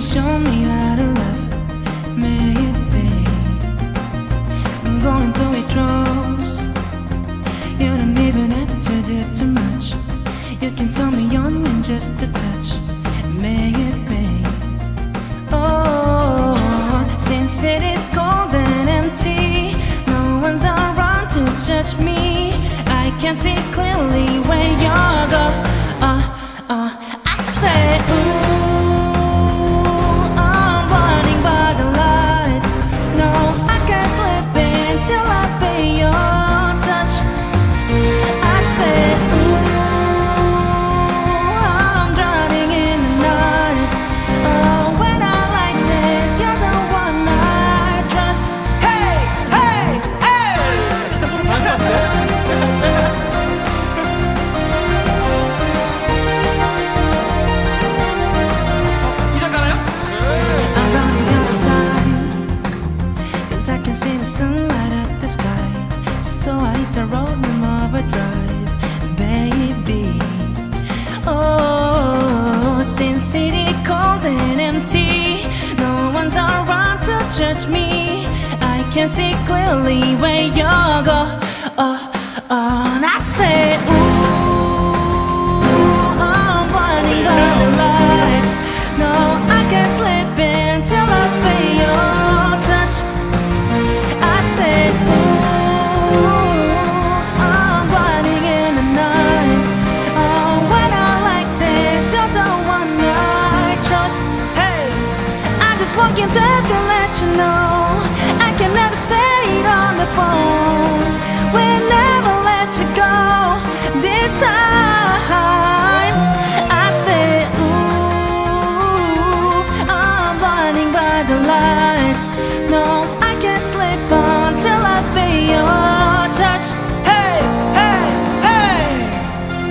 show me how to love, maybe. I'm going through withdrawals. You don't even have to do too much. You can turn me on in just a touch, maybe. Oh, since it is cold and empty, no one's around to judge me. I can see clearly where you go. I say, ooh, I'm blinding by the lights. No, I can't sleep until I feel your touch. I say, ooh, I'm drowning in the night. Oh, when I like this, you're the one I trust. Hey, hey, hey. I'm running out of time, 'cause I can see the sun light up the sky. So I hit the road in overdrive, baby. Oh, since it is cold and empty, no one's around to judge me. I can see clearly where you go. And I say, ooh, I'm blinded by the lights. No, I can't sleep until I feel your touch. I said, ooh, I'm blinding in the night. Oh, when I like this, you're the one I trust. Hey, I just want you to let you know I can never say it on the phone. We'll never let you go this time. I said, ooh, I'm blinding by the lights. No, I can't sleep until I feel your touch. Hey, hey,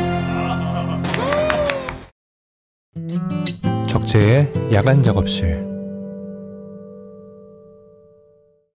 hey. 적재의 야간 작업실.